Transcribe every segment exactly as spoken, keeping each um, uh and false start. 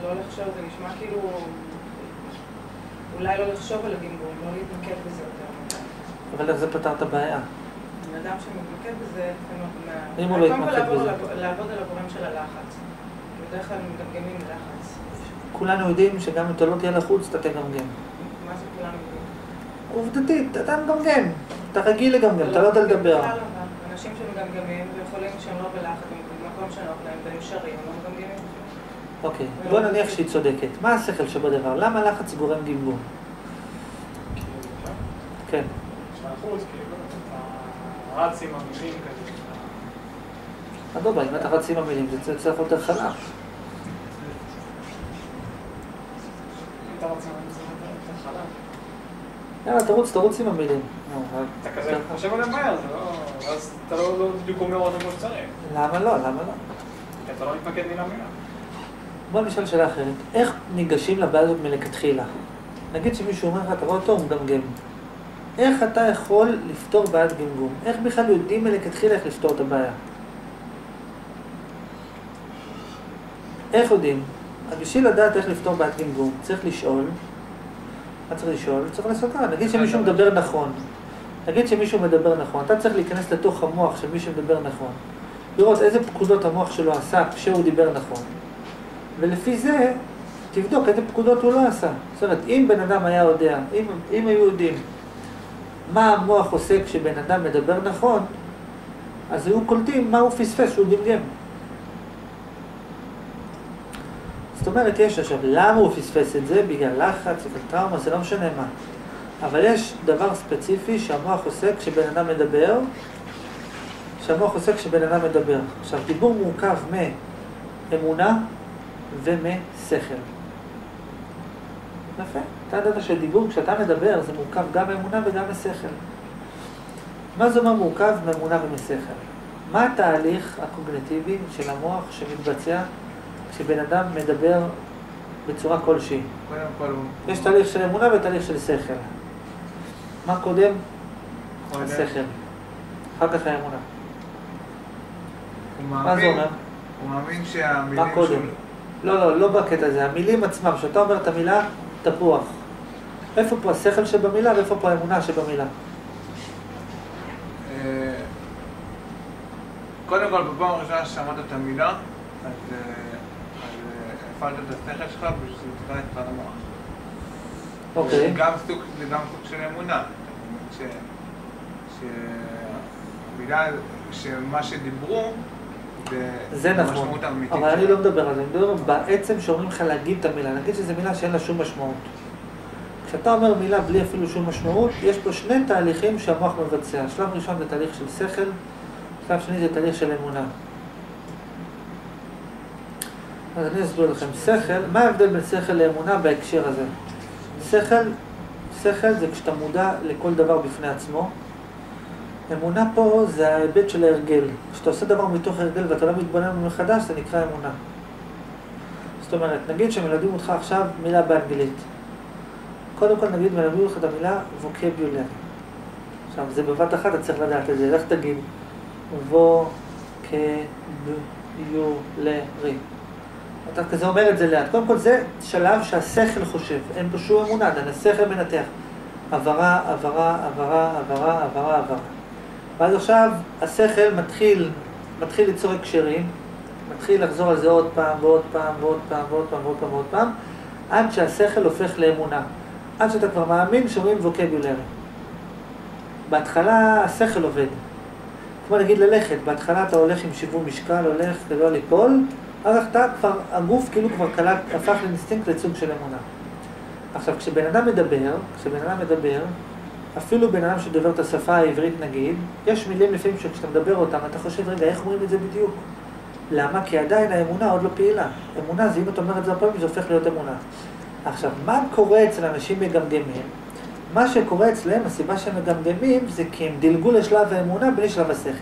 לא לחשוב, זה נשמע כאילו... אולי לא לחשוב על הגמגום, לא להתמקד בזה יותר. אבל איך זה פתר את הבעיה? בן אדם שמתמקד בזה, אם הוא לא יתמקד בזה. קודם כל לעבוד על הגורם של הלחץ. בדרך כלל מגמגמים לחץ. כולנו יודעים שגם אם אתה לא תהיה לחוץ, אתה תגמגם. מה זה כולנו יודעים? עובדתית, אתה מגמגם. אתה רגיל לגמגם, אתה לא יודע לדבר. אנשים שמגמגמים ויכולים שהם לא בלחץ, במקום שנוח להם, והם שרים, לא מגמגמים. אוקיי, בוא נניח שהיא צודקת. מה השכל שבדבר? למה לחץ גורם גמגום? כן. שהאחוז, כאילו, אתה רץ עם המילים כזה. אדובה, אם אתה רץ עם המילים, זה צריך יותר חלק. אם אתה רץ עם המילים, זה יותר חלק. יאללה, תרוץ, תרוץ עם המילים. אתה כזה חושב עליהם מהר, אז אתה לא בדיוק אומר אותם כמו שצריך. למה לא? למה לא? כי אתה לא מתמקד מילה מילה. בוא נשאל שאלה אחרת. איך ניגשים לבעיה הזאת מלכתחילה? נגיד שמישהו אומר לך, אתה רואה אותו, הוא מגמגם. איך אתה יכול לפתור בעיית גמגום? איך בכלל יודעים מלכתחילה איך לפתור את הבעיה? איך יודעים? אז בשביל לדעת איך לפתור בעיית גמגום, צריך לשאול. מה צריך לשאול? צריך לסתר. נגיד שמישהו מדבר נכון. נגיד שמישהו מדבר נכון. אתה צריך להיכנס לתוך המוח של מישהו מדבר נכון. לראות איזה פקודות המוח שלו עשה כשהוא דיבר נכון. ולפי זה, תבדוק איזה פקודות הוא לא עשה. זאת אומרת, אם בן אדם היה יודע, אם, אם היו יודעים מה המוח עושה כשבן אדם מדבר נכון, אז היו קולטים מה הוא פספס שהוא גמגם. זאת אומרת, יש עכשיו, למה הוא פספס את זה? בגלל לחץ, בגלל טראומה, זה לא משנה מה. אבל יש דבר ספציפי שהמוח עושה כשבן אדם מדבר, שהמוח עושה כשבן אדם מדבר. עכשיו, דיבור מורכב מאמונה ומשכל. יפה. אתה יודעת שדיבור, כשאתה מדבר, זה מורכב גם מאמונה וגם משכל. מה זה אומר מורכב מאמונה ומשכל? מה התהליך הקוגניטיבי של המוח שמתבצע כשבן אדם מדבר בצורה כלשהי? קודם כל הוא... יש תהליך של אמונה ותהליך של שכל. מה קודם? קודם. השכל. אחר כך האמונה. הוא מה זה מאמין, אומר? הוא מאמין שהמילים מה קודם? לא, לא, לא בקטע הזה. המילים עצמם, כשאתה אומר את המילה, תפוח. איפה פה השכל שבמילה ואיפה פה האמונה שבמילה? קודם כל, בפעם הראשונה ששמעת את המילה, אז הפעלת את השכל שלך בשביל שזה תקרא את המוח. אוקיי. זה גם סוג של אמונה. שהמילה, שמה שדיברו, זה נכון, אבל אני לא מדבר על זה, אני מדבר בעצם שאומרים לך להגיד את המילה, נגיד שזו מילה שאין לה שום משמעות. כשאתה אומר מילה בלי אפילו שום משמעות, יש פה שני תהליכים שהמוח מבצע. שלב ראשון זה תהליך של שכל, שלב שני זה תהליך של אמונה. אז אני אסביר לכם, שכל, מה ההבדל בין שכל לאמונה בהקשר הזה? שכל, שכל זה כשאתה מודע לכל דבר בפני עצמו. אמונה פה זה ההיבט של ההרגל. כשאתה עושה דבר מתוך הרגל ואתה לא מתבונן מחדש, זה נקרא אמונה. זאת אומרת, נגיד שמלמדים אותך עכשיו מילה באנגלית. קודם כל נגיד מלמדים אותך את המילה vocabulary. עכשיו, זה בבת אחת, אתה צריך לדעת את זה. איך תגיד? vocabulary. אתה כזה אומר את זה לאט. קודם כל זה שלב שהשכל חושב. אין פה שום אמונה, השכל מנתח. עברה, עברה, עברה, עברה, עברה, עברה. ואז עכשיו השכל מתחיל, מתחיל ליצור הקשרים, מתחיל לחזור על זה עוד פעם ועוד פעם ועוד פעם ועוד פעם ועוד פעם ועוד פעם, עד שהשכל הופך לאמונה. עד שאתה כבר מאמין שאומרים vocabulary. בהתחלה השכל עובד. כמו נגיד ללכת, בהתחלה אתה הולך עם שיווי משקל, הולך ולא ליפול, אז אתה כבר, הגוף כאילו כבר קלט, הפך לאינסטינקט לסוג של אמונה. עכשיו, כשבן אדם מדבר, כשבן אדם מדבר, אפילו בן אדם שדובר את השפה העברית נגיד, יש מילים לפעמים שכשאתה מדבר אותם, אתה חושב, רגע, איך אומרים את זה בדיוק? למה? כי עדיין האמונה עוד לא פעילה. אמונה זה, אם אתה אומר את זה הפעמים, זה הופך להיות אמונה. עכשיו, מה קורה אצל אנשים מגמגמים? מה שקורה אצלם, הסיבה שהם מגמגמים, זה כי הם דילגו לשלב האמונה בלי שלב השכל.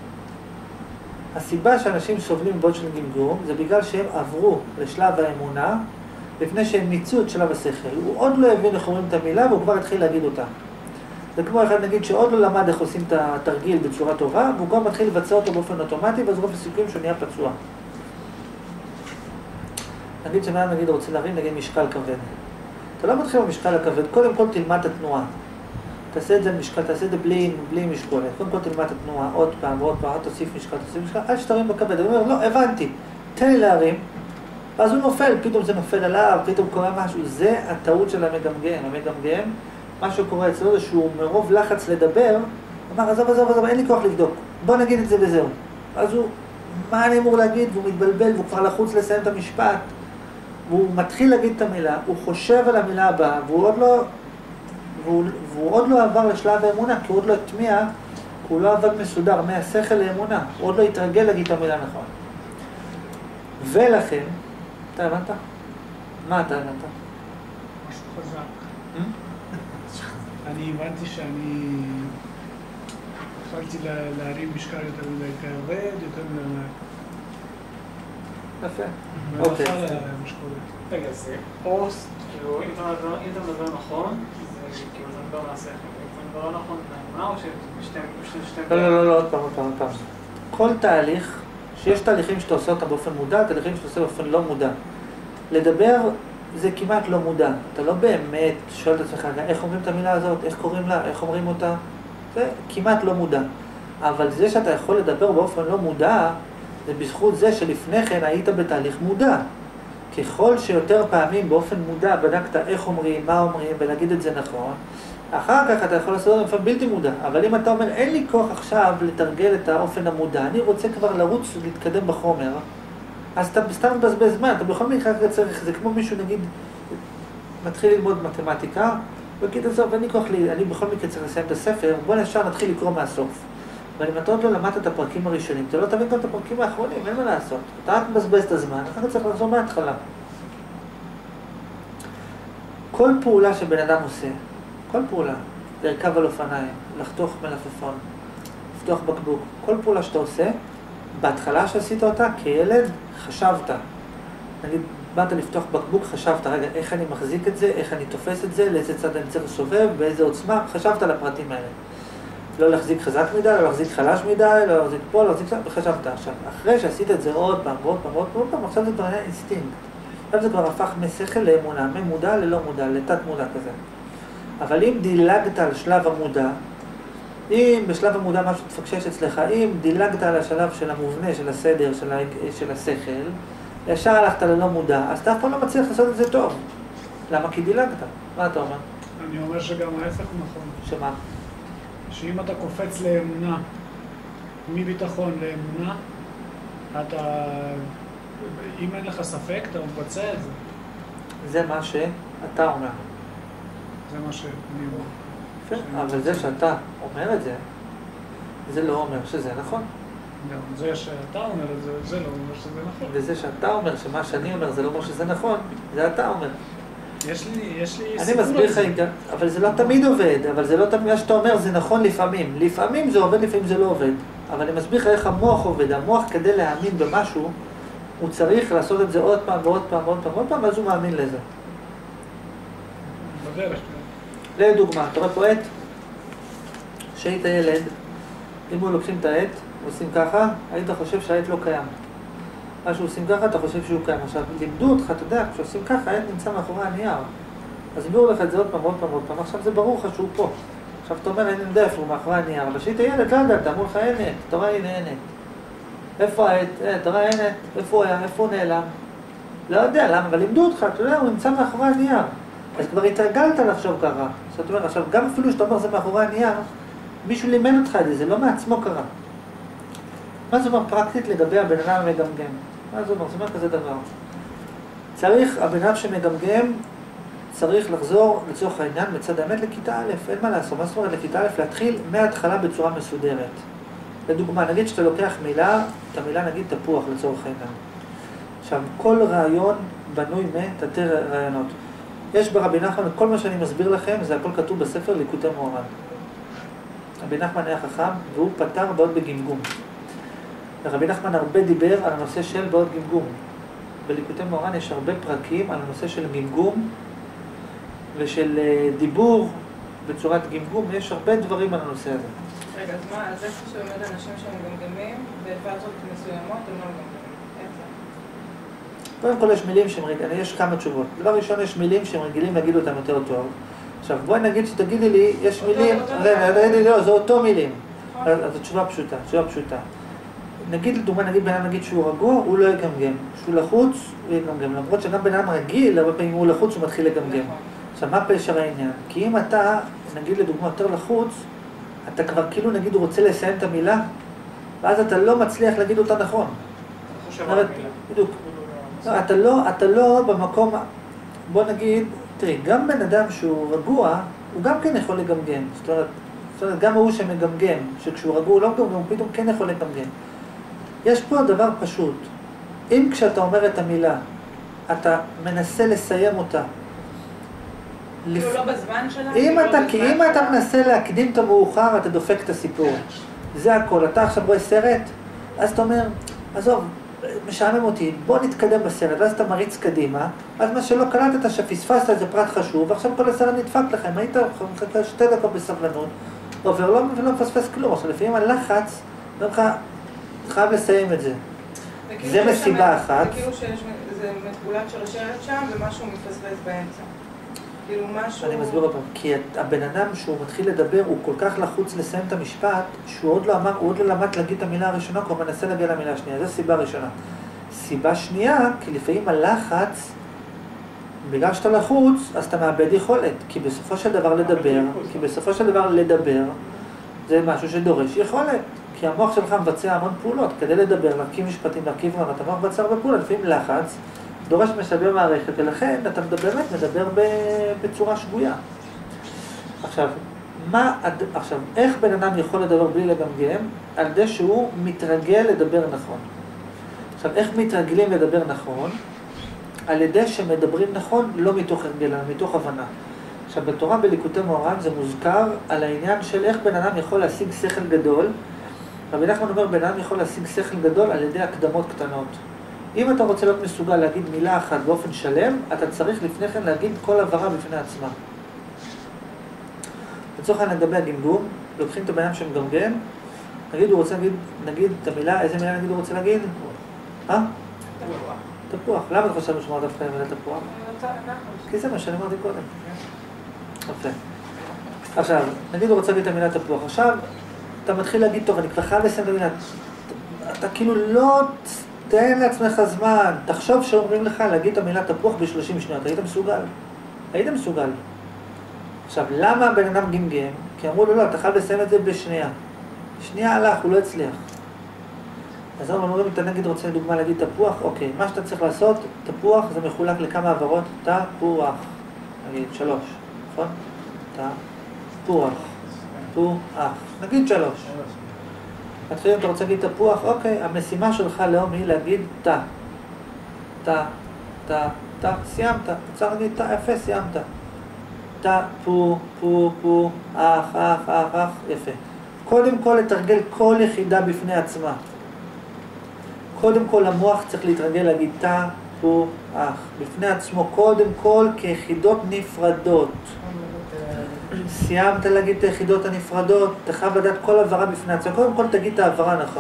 הסיבה שאנשים סובלים בעוד של גמגום, זה בגלל שהם עברו לשלב האמונה, לפני שהם ניצו את שלב השכל. הוא עוד לא הבין איך אומרים את המילה, והוא כבר התחיל להגיד אותה. זה כמו אחד נגיד שעוד לא למד איך עושים את התרגיל בצורה טובה, והוא כבר מתחיל לבצע אותו באופן אוטומטי, ואז רוב הסיכויים שהוא נהיה פצוע. נגיד שמאמן נגיד רוצה להרים נגיד משקל כבד. אתה לא מתחיל במשקל הכבד, קודם כל תלמד את התנועה. תעשה את זה משקל, תעשה את זה בלי, בלי משקולת. קודם כל תלמד את התנועה, עוד פעם ועוד פעם, תוסיף משקל, תוסיף משקל, עד שתרים בכבד. הוא אומר, לא, הבנתי, תן לי להרים. ואז הוא נופל, פתאום זה נופל עליו, פתאום קורה משהו. זה הטעות של המגמגם. המגמגם, מה שקורה אצלו זה שהוא מרוב לחץ לדבר, אמר, עזוב, עזוב, עזוב, אין לי כוח לבדוק. בוא נגיד את זה וזהו. אז הוא, מה אני אמור להגיד? והוא מתבלבל, והוא כבר לחוץ לסיים את המשפט. והוא מתחיל להגיד את המילה, הוא חושב על המילה הבאה, והוא עוד לא, והוא, והוא עוד לא עבר לשלב האמונה, כי הוא עוד לא התמיע, כי הוא לא עבד מסודר מהשכל לאמונה, הוא עוד לא התרגל להגיד את המילה נכון. ולכן, אתה הבנת? מה אתה הבנת? משהו חזק. אני הבנתי שאני התחלתי להרים משקל יותר מדי כבד, יותר מדי... יפה. אוקיי. רגע, זה או, כאילו, אם אתה מדבר נכון, זה כאילו אתה מדבר מהשכל. אם אתה מדבר נכון, מה או ששתי... לא, לא, לא, עוד פעם, עוד פעם, עוד פעם. כל תהליך, שיש תהליכים שאתה עושה אותם באופן מודע, תהליכים שאתה עושה באופן לא מודע. לדבר זה כמעט לא מודע. אתה לא באמת שואל את עצמך, איך אומרים את המילה הזאת, איך קוראים לה, איך אומרים אותה. זה כמעט לא מודע. אבל זה שאתה יכול לדבר באופן לא מודע, זה בזכות זה שלפני כן היית בתהליך מודע. ככל שיותר פעמים באופן מודע בדקת איך אומרים, מה אומרים, ולהגיד את זה נכון, אחר כך אתה יכול לעשות את זה בלתי מודע. אבל אם אתה אומר, אין לי כוח עכשיו לתרגל את האופן המודע, אני רוצה כבר לרוץ ולהתקדם בחומר, אז אתה סתם מבזבז זמן, אתה בכל מקרה צריך, זה כמו מישהו נגיד, מתחיל ללמוד מתמטיקה, וגיד עזוב, אין לי כוח, לי, אני בכל מקרה צריך לסיים את הספר, בוא נשאר נתחיל לקרוא מהסוף. אבל אם אתה עוד לא למדת את הפרקים הראשונים, אתה לא תבין גם את הפרקים האחרונים, אין מה לעשות. אתה רק מבזבז את הזמן, אחר כך צריך לחזור מההתחלה. כל פעולה שבן אדם עושה, כל פעולה, לרכב על אופניים, לחתוך מלפפון, לפתוח בקבוק, כל פעולה שאתה עושה, בהתחלה שעשית אותה, כילד, חשבת. נגיד, באת לפתוח בקבוק, חשבת, רגע, איך אני מחזיק את זה, איך אני תופס את זה, לאיזה צד אני צריך לסובב, באיזה עוצמה, חשבת על הפרטים האלה. לא להחזיק חזק מדי, לא להחזיק חלש מדי, לא להחזיק פה, לא להחזיק שם, וחשבת עכשיו. אחרי שעשית את זה עוד פעם, עוד פעם, עוד פעם, עוד פעם, עכשיו זה כבר היה אינסטינקט. עכשיו זה כבר הפך משכל לאמונה, ממודע ללא מודע, לתת מודע כזה. אבל אם דילגת על שלב המודע, אם בשלב המודע משהו תפקשש אצלך, אם דילגת על השלב של המובנה, של הסדר, של, ה... של השכל, ישר הלכת ללא מודע, אז אתה אף פעם לא מצליח לעשות את זה טוב. למה? כי דילגת. מה אתה אומר? אני אומר שגם ההפך נכון. שמה? שאם אתה קופץ לאמונה, מביטחון לאמונה, אתה, אם אין לך ספק, אתה מבצע את זה. זה מה שאתה אומר. זה מה שאני אומר. יפה, אבל זה שאתה אומר את זה, זה לא אומר שזה נכון. גם זה שאתה אומר את זה, זה לא אומר שזה נכון. וזה שאתה אומר שמה שאני אומר זה לא אומר שזה נכון, זה אתה אומר. יש לי, יש לי אני מסביר לך, אבל זה לא תמיד עובד, אבל זה לא תמיד מה שאתה אומר, זה נכון לפעמים. לפעמים זה עובד, לפעמים זה לא עובד. אבל אני מסביר לך איך המוח עובד. המוח כדי להאמין במשהו, הוא צריך לעשות את זה עוד פעם ועוד פעם ועוד פעם ועוד פעם, אז הוא מאמין לזה. בדרך. לדוגמה, אתה רואה פה עט, שהיית ילד, אם הוא לוקחים את העט, עושים ככה, היית חושב שהעט לא קיים. מה שעושים ככה, אתה חושב שהוא קיים. עכשיו, לימדו אותך, אתה יודע, כשעושים ככה, העט נמצא מאחורי הנייר. אז הביאו לך את זה עוד פעם, עוד פעם, עוד פעם. עכשיו זה ברור לך שהוא פה. עכשיו אתה אומר, אני יודע איפה הוא מאחורי הנייר. אבל כשהיית ילד, לא יודעת, אמרו לך, אין עט. אתה רואה, הנה, אין עט. איפה העט? אתה רואה, אין עט. איפה הוא היה? איפה הוא נעלם? לא יודע, למה? אבל לימדו אותך, אתה יודע, הוא נמצא מאחורי הנייר. אז כבר התרגלת לחשוב ככה. זאת אומרת, עכשיו, גם אפילו שאתה אומר זה מאחורי הנייר, מישהו לימד אותך את זה, זה לא מעצמו קרה. מה זה אומר פרקטית לגבי הבן אדם המגמגם? מה זה אומר? זה אומר כזה דבר. צריך, הבן אדם שמגמגם, צריך לחזור לצורך העניין מצד האמת לכיתה א', אין מה לעשות. מה זאת אומרת לכיתה א'? להתחיל מההתחלה בצורה מסודרת. לדוגמה, נגיד שאתה לוקח מילה, את המילה נגיד תפוח לצורך העניין. עכשיו, כל רעיון בנוי מתתי רעיונות. יש ברבי נחמן, כל מה שאני מסביר לכם, זה הכל כתוב בספר ליקוטי מוהר"ן. רבי נחמן היה חכם, והוא פתר בעיות בגמגום. רבי נחמן הרבה דיבר על הנושא של בעיות גמגום. בליקוטי מוהר"ן יש הרבה פרקים על הנושא של גמגום, ושל דיבור בצורת גמגום, יש הרבה דברים על הנושא הזה. רגע, אז מה, אז איפה שעומד אנשים שהם מגמגמים, בפאזות מסוימות, הם לא מגמגמים? איך קודם כל יש מילים שהם רגילים, יש כמה תשובות. דבר ראשון, יש מילים שהם רגילים להגיד אותם יותר טוב. עכשיו, בואי נגיד שתגידי לי, יש מילים, לא, זה אותו מילים. אז התשובה פשוטה, התשובה פשוטה. נגיד, לדוגמה, נגיד בן אדם נגיד שהוא רגוע, הוא לא יגמגם. שהוא לחוץ, הוא יגמגם. למרות שגם בן אדם רגיל, הרבה פעמים הוא לחוץ, הוא מתחיל לגמגם. עכשיו, מה פשר העניין? כי אם אתה, נגיד לדוגמה, יותר לחוץ, אתה כבר כאילו, נגיד, הוא רוצה לסיים את המילה, ואז אתה לא מצליח להגיד אותה נכון. בדיוק. אתה לא, אתה לא במקום, בוא נגיד, תראי, גם בן אדם שהוא רגוע, הוא גם כן יכול לגמגם. זאת אומרת, זאת אומרת, גם הוא שמגמגם, שכשהוא רגוע הוא לא מגמגם, הוא פתאום כן יכול לגמגם. יש פה דבר פשוט. אם כשאתה אומר את המילה, אתה מנסה לסיים אותה, כאילו לא בזמן שלה? אם אתה, כי אם אתה מנסה להקדים את המאוחר, אתה דופק את הסיפור. זה הכל. אתה עכשיו רואה סרט, אז אתה אומר, עזוב, משעמם אותי, בוא נתקדם בסרט, ואז אתה מריץ קדימה, אז מה שלא קלטת שפספסת איזה פרט חשוב, ועכשיו כל הסרט נדפק לכם, היית מחכה שתי דקות בסבלנות, עובר לא, ולא מפספס כלום. עכשיו לפעמים הלחץ, אומר לך, חייב לסיים את זה. זה מסיבה אחת. זה כאילו שיש, זה מתגולת שרשרת שם, ומשהו מתפספס באמצע. כאילו משהו... אני מסביר אותו, כי הבן אדם שהוא מתחיל לדבר, הוא כל כך לחוץ לסיים את המשפט, שהוא עוד לא אמר, הוא עוד לא למד להגיד את המילה הראשונה, כי הוא מנסה להגיע למילה השנייה. זו סיבה ראשונה. סיבה שנייה, כי לפעמים הלחץ, בגלל שאתה לחוץ, אז אתה מאבד יכולת. כי בסופו של דבר לדבר, כי בסופו של דבר לדבר, זה משהו שדורש יכולת. כי המוח שלך מבצע המון פעולות, כדי לדבר, להרכיב משפטים, להרכיב רעיונות, המוח מבצע הרבה פעולות, לפעמים לחץ, דורש משאבי מערכת, ולכן אתה באמת מדבר בצורה שגויה. עכשיו, מה, עכשיו, איך בן אדם יכול לדבר בלי לגמגם? על זה שהוא מתרגל לדבר נכון. עכשיו, איך מתרגלים לדבר נכון? על ידי שמדברים נכון, לא מתוך הרגל, אלא מתוך הבנה. עכשיו, בתורה בליקוטי מוהר"ן זה מוזכר על העניין של איך בן אדם יכול להשיג שכל גדול. רבי נחמן אומר, בן אדם יכול להשיג שכל גדול על ידי הקדמות קטנות. אם אתה רוצה להיות מסוגל להגיד מילה אחת באופן שלם, אתה צריך לפני כן להגיד כל הבהרה בפני עצמה. לצורך העניין לגבי הגמגום, לוקחים את הבן אדם שמגמגם, נגיד הוא רוצה להגיד, נגיד את המילה, איזה מילה נגיד הוא רוצה להגיד? אה? תפוח. תפוח. למה אתה חושב לשמוע דווקא מילה תפוח? כי זה מה שאני אמרתי קודם. יפה. עכשיו, נגיד הוא רוצה להגיד את המילה תפוח. עכשיו, אתה מתחיל להגיד, טוב, אני כבר חייב לסיים את המילה. אתה כאילו לא... תן לעצמך זמן, תחשוב שאומרים לך להגיד את המילה תפוח ב-שלושים שניות, היית מסוגל? היית מסוגל. עכשיו, למה הבן אדם גמגם? כי אמרו לו, לא, אתה חייב לסיים את זה בשנייה. שנייה הלך, הוא לא הצליח. אז אנחנו אומרים, אתה נגיד רוצה לדוגמה להגיד תפוח, אוקיי, מה שאתה צריך לעשות, תפוח זה מחולק לכמה עברות, תפוח. נגיד שלוש, נכון? תפוח, תפוח, נגיד שלוש. מתחילים, אתה רוצה להגיד תפוח, אוקיי, המשימה שלך היום היא להגיד תא. תא, תא, תא, סיימת. צריך להגיד תא, יפה, סיימת. תא, פו, פו, פו, אח, אח, אח, אח, יפה. קודם כל לתרגל כל יחידה בפני עצמה. קודם כל המוח צריך להתרגל להגיד תא, פו, אח. בפני עצמו, קודם כל כיחידות נפרדות. סיימת להגיד את היחידות הנפרדות, אתה חייב לדעת כל הבהרה בפני עצמה. קודם כל תגיד את ההבהרה נכון.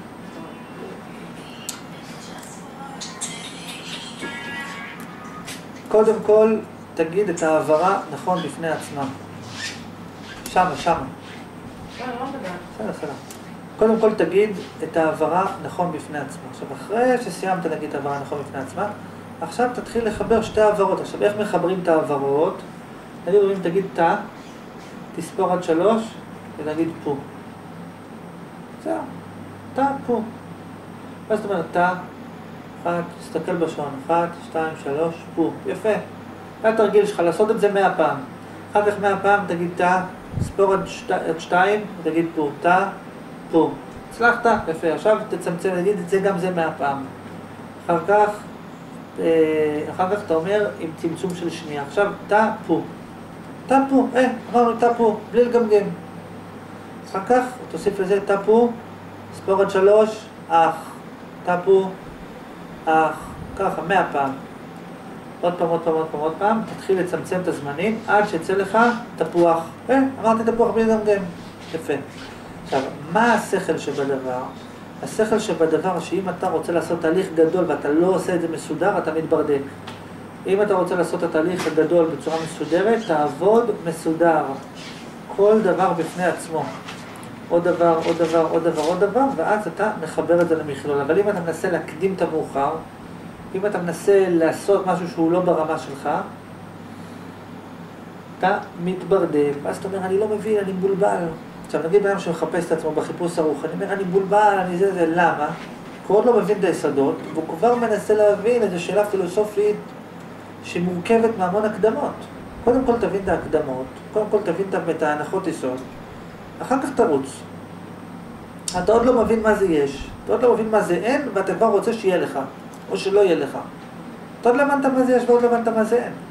קודם כל תגיד את ההבהרה נכון בפני עצמה. שמה, שמה. בסדר, בסדר. קודם כל תגיד את ההבהרה נכון בפני עצמה. עכשיו, אחרי שסיימת להגיד את ההבהרה נכון בפני עצמה, עכשיו תתחיל לחבר שתי העברות. עכשיו, איך מחברים את העברות? נגיד, אם תגיד תא, תספור עד שלוש, ונגיד פו. זהו, תא, פו. ואז זאת אומרת, תא, אחת, תסתכל בשעון, אחת, שתיים, שלוש, פו. יפה. זה התרגיל שלך, לעשות את זה מאה פעם. אחר כך מאה פעם תגיד תא, תספור עד, שת, עד שתיים, ותגיד פו. תא, פו. הצלחת? יפה. עכשיו תצמצם, נגיד את זה, גם זה מאה פעם. אחר כך, אחר כך אתה אומר עם צמצום של שנייה. עכשיו, תא, פו. תא פה, אה, אמרנו תא פה, בלי לגמגם. אחר כך, תוסיף לזה תא פה, ספור עד שלוש, אח. תא פה, אח. ככה, מאה פעם. עוד פעם, עוד פעם, עוד פעם, עוד פעם. תתחיל לצמצם את הזמנים עד שיצא לך תפוח. אה, אמרתי תפוח בלי לגמגם. יפה. עכשיו, מה השכל שבדבר? השכל שבדבר, שאם אתה רוצה לעשות תהליך גדול ואתה לא עושה את זה מסודר, אתה מתברדק. אם אתה רוצה לעשות את התהליך הגדול בצורה מסודרת, תעבוד מסודר. כל דבר בפני עצמו. עוד דבר, עוד דבר, עוד דבר, עוד דבר, ואז אתה מחבר את זה למכלול. אבל אם אתה מנסה להקדים את המאוחר, אם אתה מנסה לעשות משהו שהוא לא ברמה שלך, אתה מתברדק, ואז אתה אומר, אני לא מבין, אני מבולבל. עכשיו נגיד בן אדם שמחפש את עצמו בחיפוש הרוח, אני אומר, אני מבולבל, אני זה, זה, למה? הוא עוד לא מבין את היסודות, והוא כבר מנסה להבין איזו שאלה פילוסופית שמורכבת מהמון הקדמות. קודם כל תבין את ההקדמות, קודם כל תבין את ההנחות יסוד, אחר כך תרוץ. אתה עוד לא מבין מה זה יש, אתה עוד לא מבין מה זה אין, ואתה כבר רוצה שיהיה לך, או שלא יהיה לך. אתה עוד לא הבנת מה זה יש ועוד לא הבנת מה זה אין.